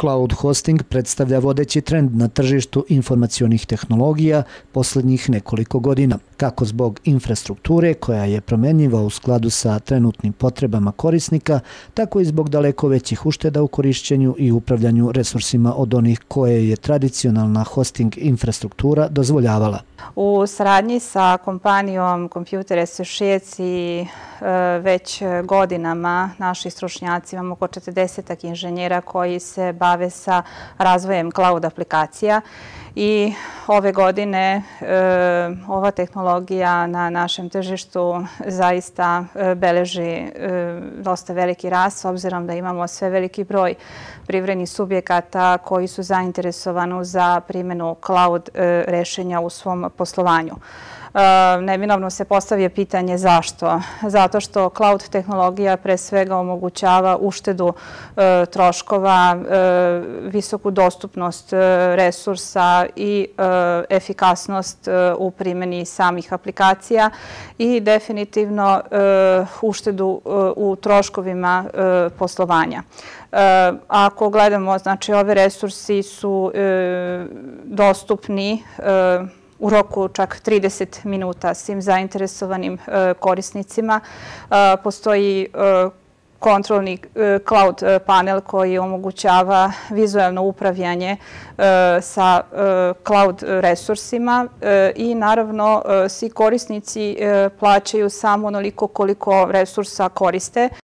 Cloud hosting predstavlja vodeći trend na tržištu informacionih tehnologija posljednjih nekoliko godina, kako zbog infrastrukture koja je promjenjiva u skladu sa trenutnim potrebama korisnika, tako i zbog daleko većih ušteda u korišćenju i upravljanju resursima od onih koje je tradicionalna hosting infrastruktura dozvoljavala. U saradnji sa kompanijom Computer Associates i već godinama naši stručnjaci, imamo oko 40 inženjera koji se bave sa razvojem cloud aplikacija i ove godine ova tehnologija na našem tržištu zaista beleži dosta veliki rast, s obzirom da imamo sve veliki broj privrednih subjekata koji su zainteresovani za primjenu cloud rešenja u svom poslovanju. Neminovno se postavlja pitanje zašto. Zato što cloud tehnologija pre svega omogućava uštedu troškova, visoku dostupnost resursa i efikasnost u primjeni samih aplikacija i definitivno uštedu u troškovima poslovanja. Ako gledamo, znači ove resursi su dostupni u roku čak 30 minuta svim zainteresovanim korisnicima. Postoji kontrolni cloud panel koji omogućava vizualno upravljanje sa cloud resursima i naravno svi korisnici plaćaju samo onoliko koliko resursa koriste.